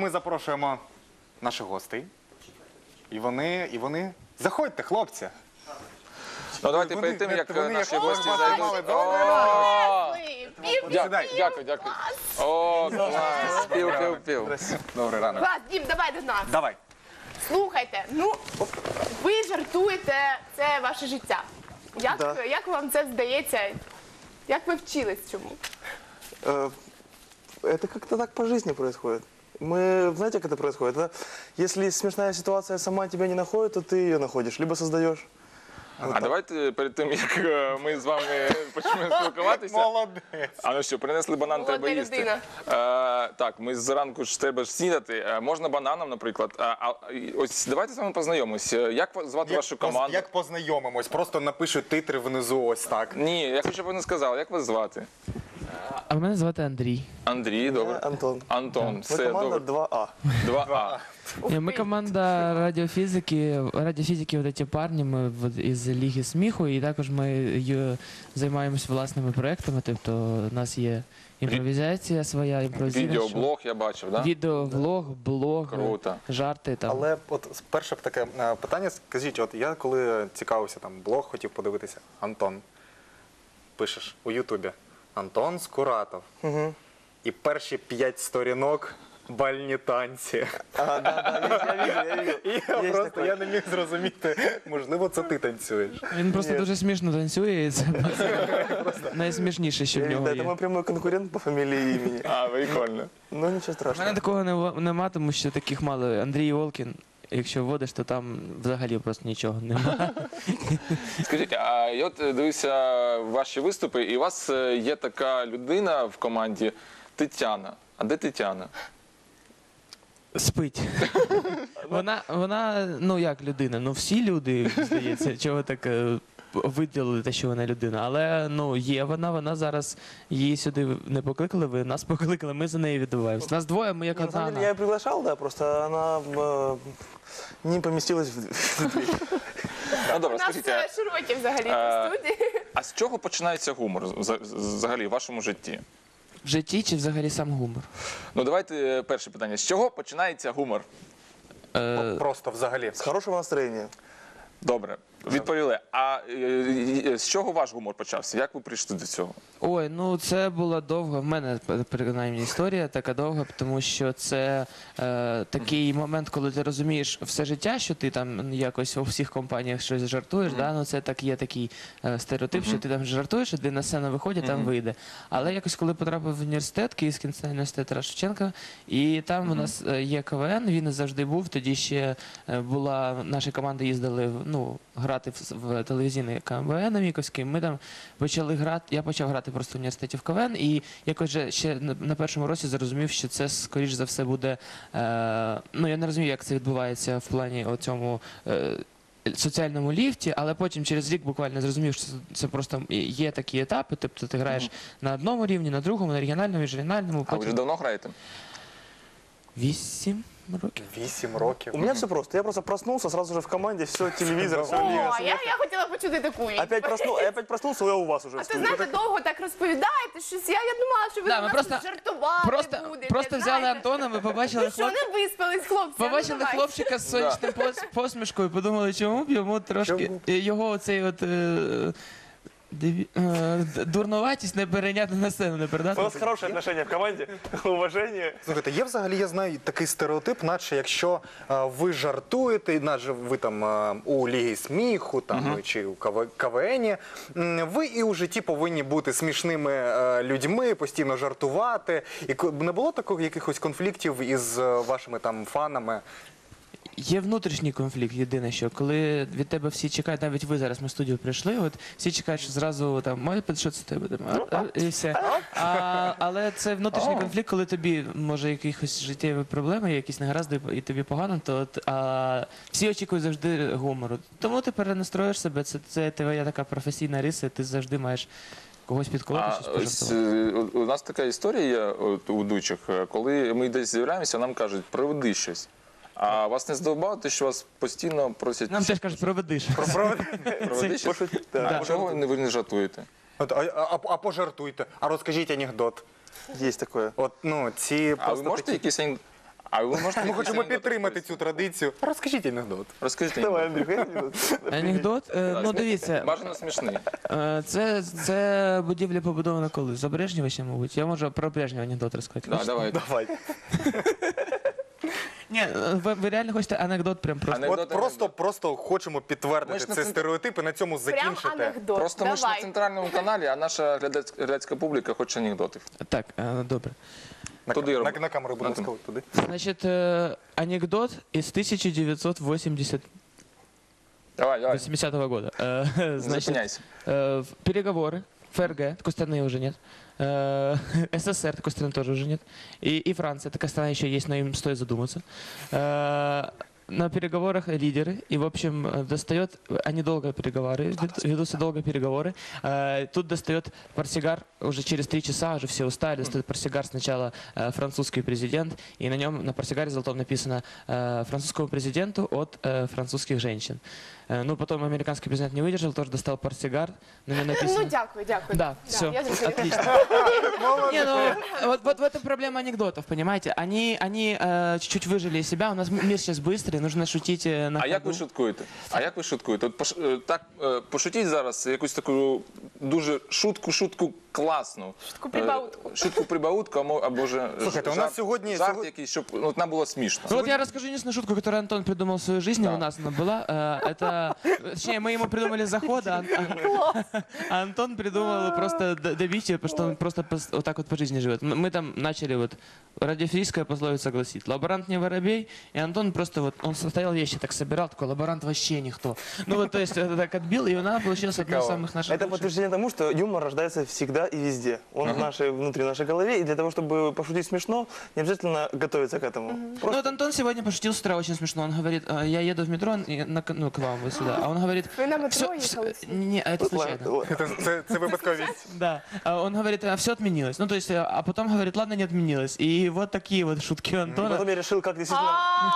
ми запрошуємо наших гостей. І вони... Заходьте, хлопці. Ну, давайте перед тим, як наші гості зайдуть. Дякую. О, клас. Пів. Добрий ранок. Клас, Дім, давай до нас. Давай. Слухайте, ну, ви жартуєте, це ваше життя. Як вам це здається? Як ви вчились цьому? Это как-то так по жизни происходит. Мы, знаете, как это происходит? Да? Если смешная ситуация сама тебя не находит, то ты ее находишь, либо создаешь. А давайте перед тим, як ми з вами почнемо спілкуватися. Молодець. А ну що, принесли банан, треба Молода їсти. людина. Так, ми зранку ж треба ж снідати. Можна бананом, наприклад. Ось давайте з вами познайомимося. Як звати вашу команду? Як познайомимось? Просто напишу титри внизу ось так. Ні, я хочу, щоб ви не сказали. Як вас звати? А мене звати Андрій. Андрій, добре. Антон. Антон, Мы все команда добре. 2А. 2А. Ми команда радіофізики. Радіофізики, вот эти парні, ми із Ліги сміху, і також ми займаємось власними проектами. Тобто у нас є імпровізація своя, імпровізація. Відеоблог я бачив, так? Відеоблог, блог, Круто. жарти там. Але от перше таке питання, скажіть, от я коли цікавився, там блог хотів подивитися, Антон, пишеш у Ютубі, Антон Скуратов. Угу. І перші 5 сторінок бальні танці. Я видел. І я не міг зрозуміти, можливо, це ти танцюєш. Він просто дуже смішно танцює, і це найсмішніше, що в нього Это є. мой прямой конкурент по фамилии и имени. А, прикольно. Но ничего У мене страшного. такого нема, тому що таких мало. Андрій Волкін, якщо вводиш, то там взагалі просто нічого немає. Скажіть, а я от дивився ваші виступи, і у вас є така людина в команді Тетяна. А де Тетяна? Спить. Вона, ну як людина, ну всі люди, здається, чого так виділили те, що вона людина. Але ну є вона зараз, її сюди не покликали, ви нас покликали, ми за нею відбуваємося. Нас двоє, ми як На одна. самом деле я ее приглашал, да, просто она не поместилась в дверь. Ну У добре, нас скажіть, а, широкі взагалі по студії. а з чого починається гумор взагалі в вашому житті? В житті чи взагалі сам гумор? Ну давайте перше питання. З чого починається гумор? Просто взагалі. С хорошего настроения. Добре, відповіли. А з чого ваш гумор почався? Як ви прийшли до цього? Ой, ну це була довга, в мене принаймні історія така довга, тому що це такий момент, коли ти розумієш все життя, що ти там якось у всіх компаніях щось жартуєш, да? Ну це так є такий стереотип, що ти там жартуєш, і ти на сцену виходить, там вийде. Але якось коли потрапив в університет, Київський національний університет Тараса Шевченка, і там у нас є КВН, він завжди був, тоді ще була, наші команди їздили, ну, грати в телевізійний КВН Міковський, ми там почали грати, я почав грати просто в університеті в КВН, і якось же ще на першому році зрозумів, що це, скоріш за все, буде, ну, я не розумію, як це відбувається в плані оцьому соціальному ліфті, але потім через рік буквально зрозумів, що це просто є такі етапи, тобто ти граєш на одному рівні, на другому, на регіональному, міжрегіональному, А ви вже потім давно граєте? 8 років. 8 років. У меня все просто. Я просто проснулся, сразу же в команде, все, телевизор, все, О, лига. я хотіла почути таку відповідь. Опять проснулся, я у вас уже. А ти знаєте, довго так розповідаєте щось. Я думала, що ви Да, на ми нас просто- жартувати будете. Просто взяли знаєте. Антона, ми побачили Ви що, не виспались, хлопці? А ну, Побачили давайте. хлопчика з сонячним посмішкою, подумали, чому б йому трошки його оцей от дурноватість не перейняти на сцену, не У передати. нас хорошие отношения в команде, уважение. Слухайте, є взагалі, я знаю, такий стереотип, наче якщо ви жартуєте, наче ви там у Лігі сміху там, чи у КВНі, ви і у житті повинні бути смішними людьми, постійно жартувати. І не було таких якихось конфліктів із вашими там фанами? Є внутрішній конфлікт, єдине, що коли від тебе всі чекають, навіть ви зараз ми в студію прийшли, от всі чекають, що зразу там має що це тебе там, і все. Але це внутрішній конфлікт, коли тобі може якісь життєві проблеми, якісь негаразди, і тобі погано, то всі очікують завжди гумору. Тому ти перенастроїш себе, це твоя така професійна риса, ти завжди маєш когось підколоти, щось Ось, пожартувати. у нас така історія є у ведучих, коли ми десь з'являємося, нам кажуть, проведи щось. А вас не здивувало те, що вас постійно просять Нам теж кажуть, проведиш. проведи щось? А чого ви не жартуєте? А пожартуйте, а розкажіть анекдот. Есть такое. От, ну, ці А ви просто можете такі... якийсь А ви можете Ми якийсь хочемо анекдот підтримати цю розповісти? традицію. Розкажіть анекдот. Розкажіть Давай, анекдот. Андрюха. Анекдот? Ну дивіться, Бажано смішний. це будівля побудована коли? За Брежнєва ще, мабуть. Я можу про Брежнєва анекдот розказати. Да, Хочете? давай. Давай. Ні, ви реально хочете анекдот прям просто? Анекдот. От просто хочемо Ми підтвердити ж на цей центр- стереотип і на цьому Прям закінчити. анекдот. Просто ми ж на Давай. центральному каналі, а наша глядацька публіка хоче анекдотів. Так, добре. Туди На робимо. камеру, будь ласка, туди. Значит, анекдот из 1980 Давай, давай. 80-го года. Значит, Зупиняйся. переговоры ФРГ, такой страны уже нет. СССР, такой страны тоже уже нет. И Франция, такая страна еще есть, но им стоит задуматься. На переговорах лидеры, и, в общем, достает, они долго переговоры, ведутся долго переговоры. Тут достает портсигар, уже через 3 часа, уже все устали, достает портсигар сначала французский президент, и на нем, на портсигаре золотом написано французскому президенту от французских женщин. Ну, потом американский президент не выдержал, тоже достал портсигар, на нем Ну, написано... дякую, дякую. Да, все, я зрозуміла. отлично. Не, ну, вот в этом проблема анекдотов, понимаете? Они чуть-чуть выжили из себя, у нас мир сейчас быстрый, нужно шутить на А як ви ходу. шуткуєте? От так пошутіть зараз якусь таку дуже шутку класну. Шутку-прибаутку. Шутку-прибаутку, або ж Слухайте, у нас сьогодні- жарт якийсь, щоб нам було смішно. Ну вот я расскажу единственную шутку, которую Антон придумал в своей жизни, Да. у нас она была. Это, точнее, мы ему придумали заход, а Антон придумал просто добить ее, потому что он просто вот так вот по жизни живет. Мы там начали вот, радиофизическая пословица гласит, лаборант не воробей, и Антон просто вот, он стоял вещи так собирал, такой, лаборант вообще никто. Ну вот, то есть, это так отбил, и она получилась одна из самых наших Это лучших. подтверждение тому, что юмор рождается всегда и везде. Он внутри нашей голове, и для того, чтобы пошутить смешно, не обязательно готовиться к этому. Ну Просто вот Антон сегодня пошутил с утра очень смешно. Он говорит, я еду в метро, ну к вам, вы сюда. А он говорит... Ви на метро «Всё- їхали? Не, это случайно. Це випадковість. Да, он говорит, все отменилось. Ну, то есть, а потом говорит, ладно, не отменилось. И вот такие вот шутки у Антона. потом я решил, как действительно...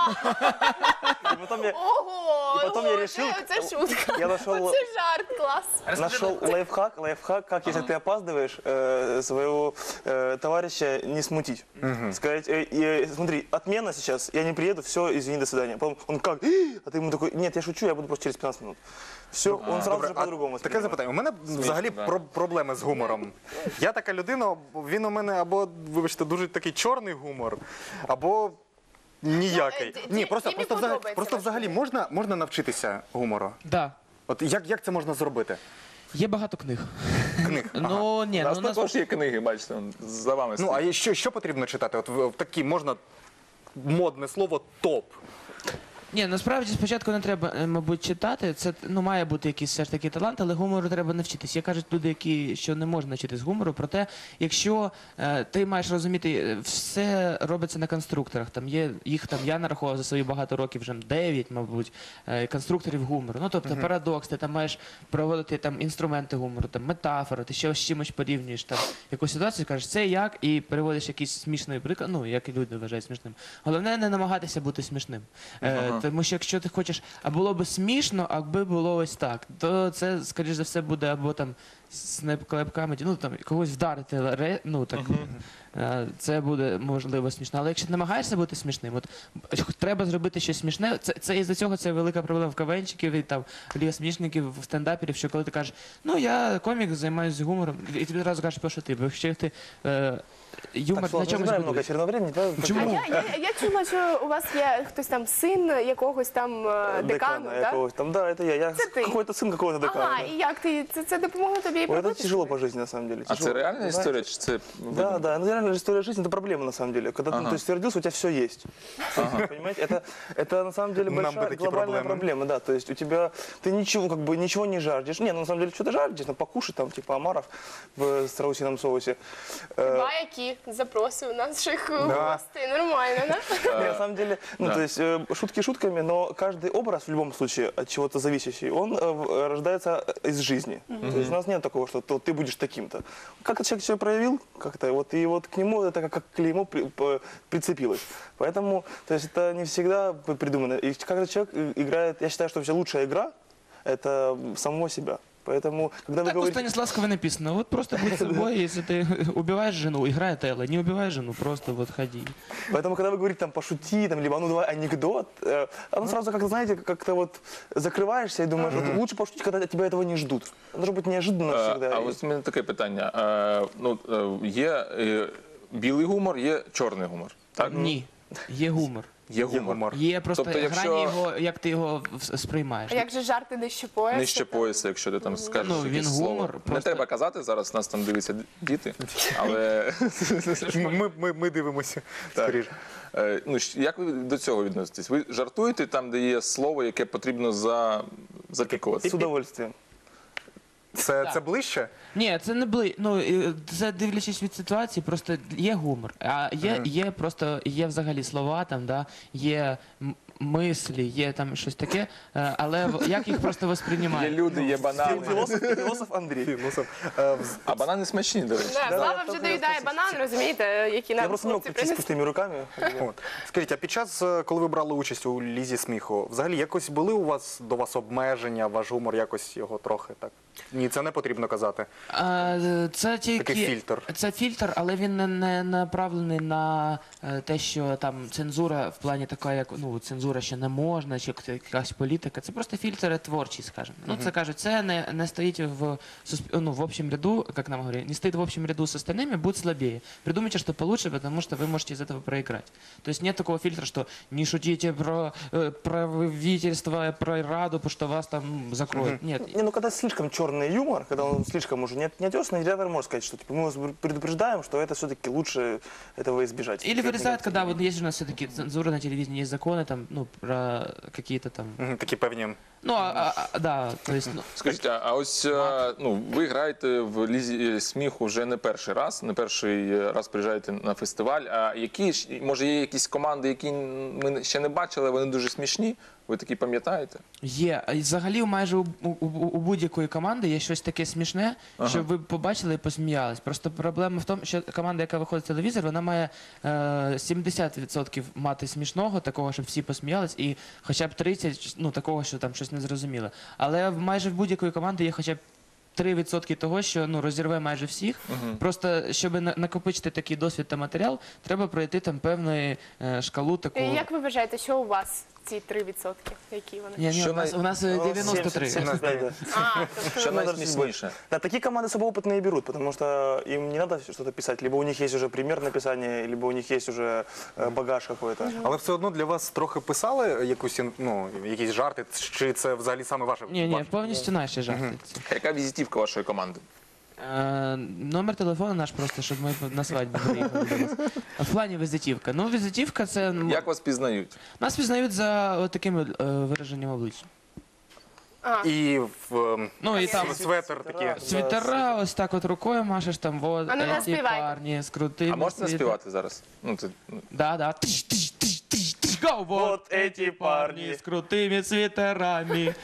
И потом я... Ого! І потім я решил, Це шутка. я нашел... Це жарт, клас. Нашел лайфхак, как если ты опаздываешь, своего товарища не смутить. Сказать, смотри, отмена сейчас, я не приеду, все, извини, до свидания. Потом он как, а ты ему такой, нет, я шучу, я буду просто через 15 минут. Все, он сразу же по-другому Таке воспринимает. запитання. У мене взагалі да. проблеми з гумором. Я така людина, він у мене або, вибачте, дуже такий чорний гумор, або ніякий. Ні, просто Дімі взагалі, подобається взагалі можна навчитися гумору? Да. От як це можна зробити? Є багато книг. Книг. Ну, ні, У ну, нас у нас... також є книги, бачите, за вами Ну, стоїть. а що потрібно читати? От в такі можна модне слово топ. Ні, насправді спочатку не треба, мабуть, читати. Це ну має бути якийсь все ж таки талант, але гумору треба навчитись. Є кажуть люди, які що не можна навчитись гумору. Проте, якщо ти маєш розуміти, все робиться на конструкторах. Там є їх там. Я нарахував за свої багато років, вже 9, мабуть, конструкторів гумору. Ну тобто парадокс, ти там маєш проводити там інструменти гумору, там метафори, ти ще з чимось порівнюєш там якусь ситуацію, кажеш, це як, і переводиш якийсь смішний приклад, ну як і люди вважають смішним. Головне не намагатися бути смішним. Тому що якщо ти хочеш, а було б смішно, аби було ось так, то це, скоріш за все, буде або там з клепками, ну там когось вдарити, ну так, це буде можливо смішно. Але якщо ти намагаєшся бути смішним, от треба зробити щось смішне, це із-за цього це велика проблема в КВНчиків і там лігосмішників, в стендаперів, що коли ти кажеш, ну я комік, займаюся гумором, і ти одразу кажеш, що ти, бо якщо ти юмор Так, на Слав, не чомусь забираем много будуєш. эфирного времени. Да? Чому? Я чула, що у вас є хтось там син якогось там декану, так? якогось там. Да, это я. Я Это ты? какой-то сын какого-то декана. Ага, да. і як ти, це допомогло тобі і Ой, это пробитися? тяжело по жизни, на самом деле. А це тяжело. реальна Знаете, історія, чи це Да, да, ну реально история жизни это проблема на самом деле. Когда Ага. ты, то есть, ты родился, у тебя все есть. Понимаете, это на самом деле Нам бы большая такие глобальная проблемы. проблема, да. То есть у тебя ты ничего, как бы ничего не жаждешь. Не, ну на самом деле что-то жаждешь, ну, покушать там, типа омаров в страусином соусе. Які запроси у наших гостей, нормально, да? Не, на самом деле, ну, Да. то есть шутки шутками, но каждый образ в любом случае от чего-то зависящий, он рождается из жизни. То есть у нас нет такого, что ты будешь таким-то. Как-то человек себя проявил, как-то вот и вот к нему это как клеймо прицепилось. Поэтому, то есть это не всегда придумано. И каждый человек играет, я считаю, что вообще лучшая игра это самого себя. Поэтому, когда вы Так у говорите... Станиславского написано, вот просто будь собой, если ты убиваешь жену, играй Отелло, не убивай жену, просто вот ходи. Поэтому, когда вы говорите там пошути, там, либо ну давай анекдот, оно сразу как-то, знаете, как-то вот закрываешься и думаешь, вот лучше пошутить, когда от тебя этого не ждут. Должно быть неожиданно всегда. А ось у мене таке питання. Є білий гумор, є чорний гумор. Так? Ні, є гумор. Є гумор. Є просто Тобто, якщо- грані його, як ти його сприймаєш. А як же жарти нижче пояса? Нижче пояса, якщо ти там скажеш Ну, він якесь слово. гумор, Не просто- треба казати, зараз нас там дивляться діти, але Ми дивимося, Так. скоріше. Як ви до цього відноситесь? Ви жартуєте там, де є слово, яке потрібно запікувати? С удовольствием. Це ближче? Ні, це не ну, це дивлячись від ситуації, просто є гумор. А є просто, є взагалі слова там, да, є мислі, є там щось таке, але як їх просто Є восприймають? люди, є банани. Философ Андрей. А банани смачні, до речі. Да, Слава вже доїдає банан, розумієте, які Я нам просто не мог хлопці прийти с принесли. пустыми руками. От. Скажіть, а під час, коли ви брали участь у Лізі сміху, взагалі якось були до вас обмеження, ваш гумор якось його трохи так? Ні, це не потрібно казати. Це тільки Такий фільтр. Це фільтр, але він не направлений на те, що там цензура в плані така, як ну цензура, що не можна, чи якась політика. Це просто фільтр творчий, скажімо. Ну це кажуть, це не стоїть в общем ряду, як нам говорять, не стоїть в общем ряду с остальными, будь слабее. Придумайте, что получше, потому что вы можете из этого проиграть. То есть нет такого фильтра, что не шутите про правительство, про Раду, потому что вас там закроют. Нет. Не, ну когда слишком черный юмор, когда он слишком уже неотесный, редактор может сказать, что типа, мы вас предупреждаем, что это все-таки лучше этого избежать. Или вырезают, когда вот есть же у нас все-таки цензура на телевидении, есть законы там, ну, про какие-то там... Мгм, такі певні. Ну, да, то есть... Ну, Скажіть, а ось ви граєте в Лізі сміху вже не перший раз, не перший раз приїжджаєте на фестиваль. А які ж, може, є якісь команди, які ми ще не бачили, вони дуже смішні? Ви такі пам'ятаєте? є. І взагалі майже у будь-якої команди є щось таке смішне, щоб ви побачили і посміялись. Просто проблема в тому, що команда, яка виходить в телевізор, вона має 70% мати смішного, такого, щоб всі посміялись, і хоча б 30% ну, такого, що там щось незрозуміле. Але майже в будь-якої команди є хоча б 3% того, що ну, розірве майже всіх. Просто, щоб накопичити такий досвід та матеріал, треба пройти там певну шкалу таку. І як ви вважаєте, що у вас ці 3%? Які вони? Ні, Що у нас 93. 75, да. А, Що тобто найсмішніше? Да, такие команды особо опытные берут, потому что им не надо что-то писать. Либо у них есть уже пример написания, либо у них есть уже багаж какой-то. Але все одно для вас трохи писали якісь жарти, чи це взагалі саме ваше? Ні, повністю наші жарти. Яка візитівка вашої команди? Номер телефону наш просто, щоб ми на свадьбу приїхали до вас. В плані візитівка. Ну, візитівка це... Як вас пізнають? Нас пізнають за от таким вираженням обличчя. І Ну, і там светер такі. світера, ось так от рукою машеш, там, вот, А ну, ці наспівайте. парні з крутими... А можете світер- співати зараз? Ну, це, Да. Go! Вот эти парни с крутыми свитерами.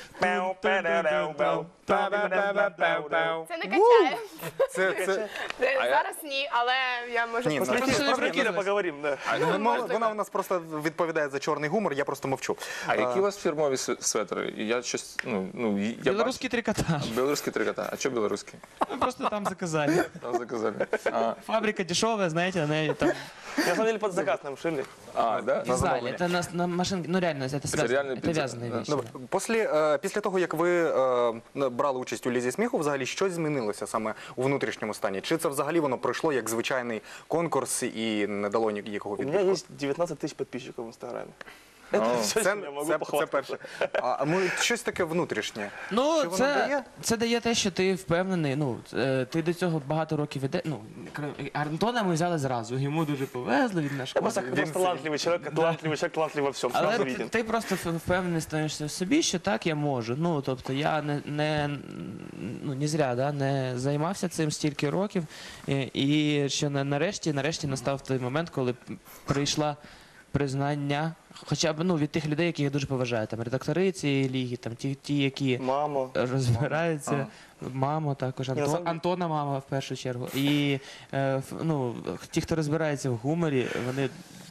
це не качає. Це Зараз ні, але я можу Ні, ну, послухати. После Просто не эфира прикидывайся. поговорим, да. вона у нас просто відповідає за чорний гумор, я просто мовчу. А які у вас фірмові светри? Я щось, я Белорусский трикотаж. бачу. Білоруський трикота. А що білоруський? Мы просто там заказали. Там заказали. Фабрика дешевая, знаете, она там... На самом деле под заказ нам шили. Да? Вязали. Это на машинке, ну реально, это связано. реально Это пицца, вязаные да. вещи. Добре, після того, як ви брали участь у Лізі сміху, взагалі щось змінилося саме у внутрішньому стані? Чи це взагалі воно пройшло як звичайний конкурс і не дало ніякого У меня відбитку? есть 19 тысяч подписчиков в Инстаграме. О, Все, Це, чем я могу це похвастаться. перше. А щось таке внутрішнє. Ну, Що воно дає? це дає те, що ти впевнений. Ну, ти до цього багато років іде. Ну, Антона ми взяли зразу. Йому дуже повезло від нашого. Я просто талантливый человек, талантлив во всем. Але Сразу ти, виден. ти просто впевнений становишся в собі, що так я можу. Ну, тобто я не зря не займався цим стільки років. І що нарешті настав той момент, коли прийшла признання, хоча б від тих людей, яких я дуже поважаю, там редактори цієї ліги, там ті, які Мамо. розбираються, мама також, на самом деле- Антона мама в першу чергу. І ті, хто розбирається в гуморі, вони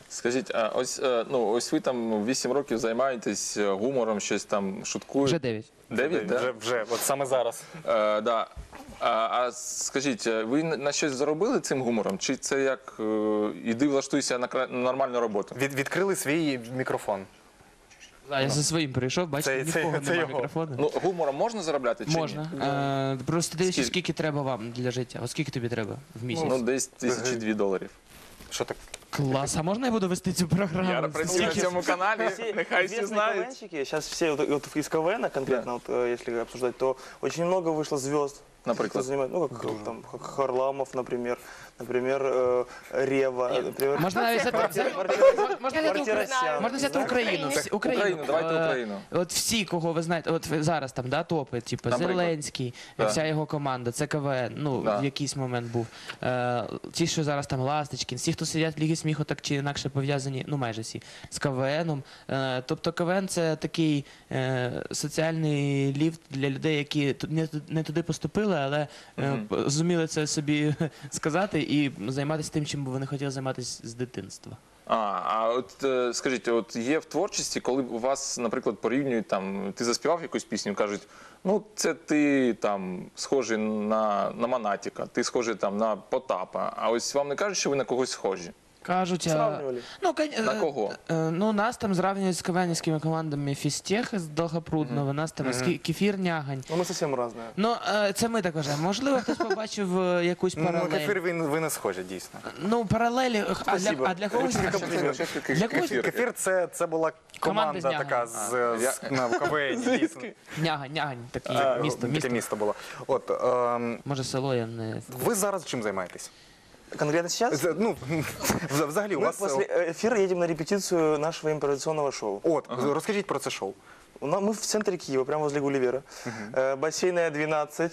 Скажіть, а ось ви там 8 років займаєтесь гумором, щось там шуткуєте. Вже 9. 9, да? Вже, от саме зараз. Да. А скажіть, ви на щось заробили цим гумором? Чи це як іди влаштуйся на нормальну роботу? Відкрили свій мікрофон. Я за своїм прийшов, бачите, Це нікого його. немає мікрофону. Ну, гумором можна заробляти чи ні? Можна. Просто дивіться, Скільки? скільки треба вам для життя. От скільки тобі треба в місяць? Ну, десь $1002. Що так? Клас, а можна я буду вести цю програму? Я працюю на цьому каналі, нехай всі Известные знають. КВНщики, сейчас все вот из КВН конкретно, вот, если обсуждать, то очень много вышло звезд. Например? Кто занимает, ну, как, там, как Харламов, например, Рева, например. Можна навіть Це можна Мартиросян. Можна взяти Україну. Україну, давайте Е, Україну. От всі, кого ви знаєте, от ви зараз там, да, топи, типу Наприклад. Зеленський, Да. вся його команда, це КВН, ну, Да. в якийсь момент був. Ті, що зараз там Ласточкін, всі, хто сидять в Лігі сміху, так чи інакше пов'язані, ну майже всі, з КВНом. Тобто КВН це такий соціальний ліфт для людей, які не туди поступили, але зуміли це собі сказати і займатися тим, чим би вони хотіли займатися з дитинства. А от скажіть, от є в творчості, коли у вас, наприклад, порівнюють там, ти заспівав якусь пісню, кажуть, ну це ти там схожий на Монатіка, ти схожий там на Потапа. А ось вам не кажуть, що ви на когось схожі? Кажуть, Сравнивали? ну, На кого? Ну, нас там зрівнюють з КВНівськими командами Фістех з Долгопрудного, нас там Кефір Нягань. Ну, мы совсем разные. Ну, це ми так вважаємо. Можливо, хтось побачив якусь Ну, паралель. кефір ви не схожі, дійсно. Ну, паралелі, Спасибо. а для когось... Для когось Кефір це була Команда команда з така в КВН, дійсно. Нягань, таке місто. Таке місто було. От, Може, село, я не... ви зараз чим займаєтесь? Конкретно сейчас Ну, взагалі, у мы вас... после эфира едем на репетицию нашего импровизационного шоу. От, розкажіть про це шоу. Мы в центре Киева, прямо возле Гулливера. Бассейная 12,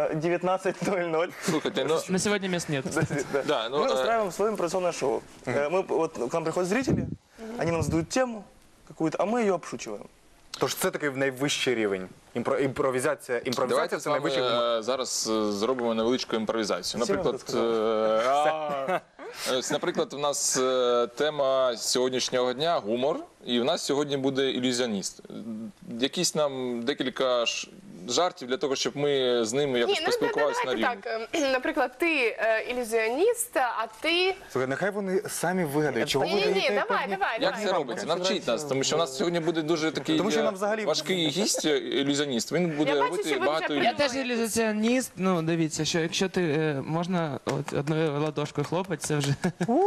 19:00. Слухайте, ну, На сьогодні місць нет. Да. да, ну, Мы устраиваем свое импровизационное шоу. Вот к нам приходят зрители, они нам задают тему какую-то, а мы ее обшучиваем. Тож це такий найвищий рівень. Імпровізація давайте з це вами найвищий рівень. зараз зробимо невеличку імпровізацію. Всім Наприклад, розказав. ось, наприклад, у нас тема сьогоднішнього дня гумор, і в нас сьогодні буде ілюзіоніст. Якісь нам декілька жартів для того, щоб ми з ними якось поспілкувалися на рівні. так. Наприклад, ти ілюзіоніст, а ти... Слухай, нехай вони самі вигадають, чого ви Ні, даєте давай. Як це робиться? Навчіть нас, тому що у нас сьогодні буде дуже такий Тому що нам взагалі- важкий гість, ілюзіоніст. Він буде Я бачу, робити що ви багато вже Я ілюзій. теж ілюзіоніст. Ну, дивіться, що якщо ти можна от одною ладошкою хлопати, це вже...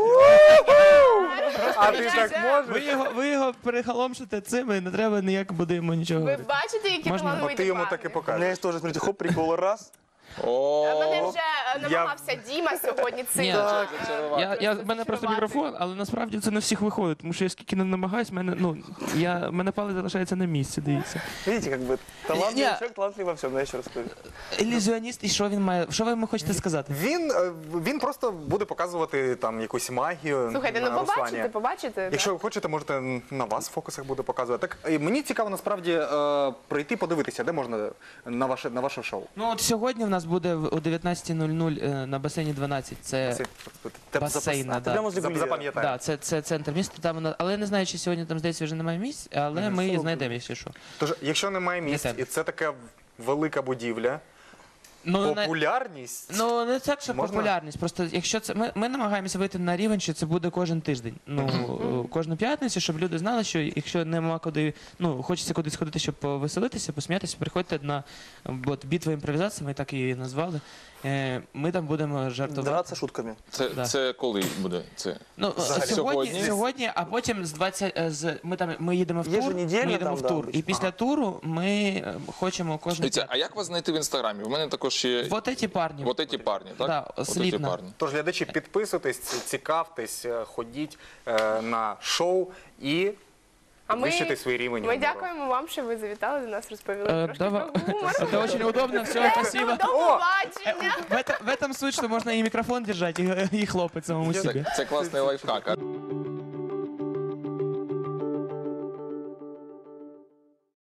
А ти так можеш? Ви його перехоломшите цим, і не треба ніяк буде йому нічого Ви говорити. бачите, які Можна? талановиті От ти йому парні? так і У меня покажеш. есть тоже, смотрите, хоп, прикол, раз. Мене О, вже намагався Діма сьогодні цим. Ні. зачарувати. В мене просто мікрофон, але насправді це не всіх виходить, тому що я скільки не намагаюсь, мене палець залишається на місці, дивіться. Видите, как бы талантливый Не. человек, талантливый во всем, я еще раз скажу. Ілюзіоніст, і що він має? Що ви йому хочете сказати? Він просто буде показувати там якусь магію. Слухайте, на ну Руслані. побачите. Якщо ви хочете, можете на вас в фокусах буде показувати. Так і мені цікаво насправді прийти подивитися, де можна на ваше шоу. Ну от сьогодні в нас буде о 19:00 на басейні 12. Це басейна, Прямо возле Гулливера. Запам'ятаю. да, це центр міста. Там але я не знаю, чи сьогодні там здається вже немає місць, але ми її знайдемо, якщо що. Тож, якщо немає місць, Йдемо. і це така велика будівля, Ну, популярність. Ну, не так, що Можна? популярність. Просто якщо це ми намагаємося вийти на рівень, що це буде кожен тиждень. Ну кожну п'ятницю, щоб люди знали, що якщо нема куди, ну хочеться кудись ходити, щоб повеселитися, посміятися, приходьте на от, битву імпровізації, ми так її назвали. Ми там будемо жартувати. Драться шутками. Да. Це коли буде? Це Ну, сьогодні, а потім з 20 ми їдемо в тур. Еженедельно Ми їдемо там, в да, тур. І обычно. після туру ми хочемо кожну Дивіться, а як вас знайти в інстаграмі? У мене також є Вот эти парні. вот эти парні, так? Да, Вот эти слідно. парні. Тож, глядачі, підписуйтесь, цікавтесь, ходіть на шоу і А ми, вищити свій рівень. ми гумору. дякуємо вам, що ви завітали до нас, розповіли трошки Давай. про гумор. Это очень удобно, все, спасибо. До побачення! В этом суть, что можно и микрофон держать, и хлопать самому себе. Це класний лайфхак.